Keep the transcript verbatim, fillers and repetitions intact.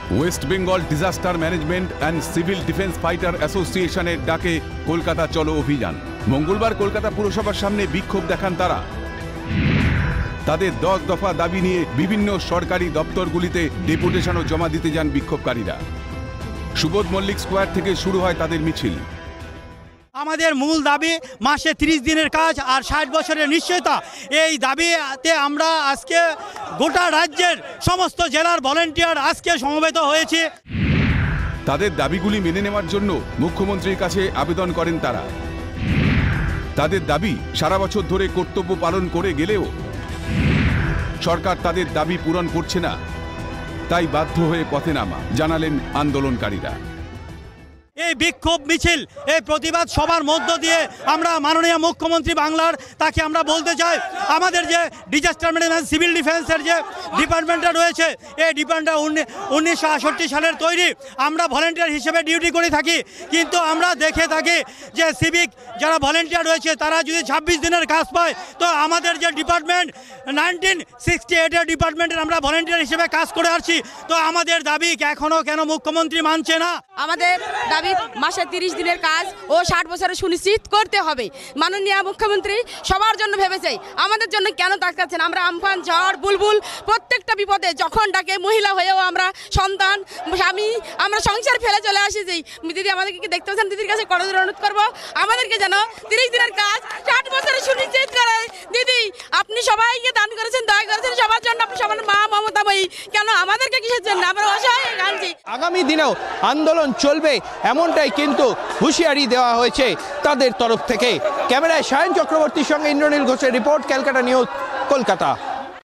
West Bengal disaster management and civil defence fighter অ্যাসোসিয়েশনের ডাকে কলকাতা চলো অভিযান। মঙ্গলবার কলকাতা পুরসভার সামনে বিক্ষোভ দেখান তারা। তাদের দশ দফা দাবি নিয়ে বিভিন্ন সরকারি দপ্তরগুলিতে ডেপুটেশনও জমা দিতে যান বিক্ষোভকারীরা। সুবোধ মল্লিক স্কোয়ার থেকে শুরু হয় তাদের মিছিল। আমাদের মূল দাবি মাসে ত্রিশ দিনের কাজ আর ষাট বছরের নিশ্চয়তা। এই দাবিতে আমরা আজকে গোটা রাজ্যের সমস্ত জেলার ভলেন্টিয়ার আজকে সমবেত হয়েছে। তাদের দাবিগুলি মেনে নেওয়ার জন্য মুখ্যমন্ত্রীর কাছে আবেদন করেন তারা। তাদের দাবি সারা বছর ধরে কর্তব্য পালন করে গেলেও সরকার তাদের দাবি পূরণ করছে না, তাই বাধ্য হয়ে পথে নামা, জানালেন আন্দোলনকারীরা। এই বিক্ষোভ মিছিল, এই প্রতিবাদ সবার মধ্য দিয়ে আমরা মাননীয় মুখ্যমন্ত্রী বাংলার তাকে আমরা বলতে চাই, আমাদের যে ডিজাস্টার ম্যানেজমেন্ট সিভিল ডিফেন্সের যে ডিপার্টমেন্টটা রয়েছে, এই ডিপার্টমেন্টটা উনিশশো আটষট্টি সালের তৈরি। আমরা ভলেন্টিয়ার হিসেবে ডিউটি করে থাকি, কিন্তু আমরা দেখে থাকি যে সিভিক যারা ভলেন্টিয়ার রয়েছে তারা যদি ছাব্বিশ দিনের কাজ পায়, তো আমাদের যে ডিপার্টমেন্ট নাইনটিন সিক্সটি এইটের ডিপার্টমেন্টের আমরা ভলেন্টিয়ার হিসেবে কাজ করে আসছি। তো আমাদের দাবি এখনও কেন মুখ্যমন্ত্রী মানছে না? আমাদের দাবি মাসে তিরিশ দিনের কাজ ও ষাট বছরে সুনিশ্চিত করতে হবে। মাননীয় মুখ্যমন্ত্রী সবার জন্য ভেবেছে, আমাদের জন্য কেন তাকাচ্ছেন? আমরা আমফান, ঝড়, বুলবুল প্রত্যেকটা বিপদে যখন ডাকে, মহিলা হয়েও আমরা সন্তান, স্বামী, আমরা সংসার ফেলে চলে আসি। দিদি আমাদেরকে কি দেখতে পাচ্ছেন? দিদির কাছে করজোড়ে অনুরোধ করবো আমাদেরকে যেন তিরিশ দিনের কাজ ষাট বছরে সুনিশ্চিত করে। দিদি আপনি সবাইকে দান করেছেন, দয়া করেছেন সবার জন্য, আপনি সবার মা মমতাময়ী, কেন আমাদেরকে কিসের জন্য? আমরা অসহায় গানছি। আগামী দিনেও আন্দোলন চলবে এমনটাই কিন্তু হুঁশিয়ারি দেওয়া হয়েছে তাদের তরফ থেকে। ক্যামেরায় সায়ন চক্রবর্তীর সঙ্গে ইন্দ্রনীল ঘোষের রিপোর্ট, ক্যালকাটা নিউজ, কলকাতা।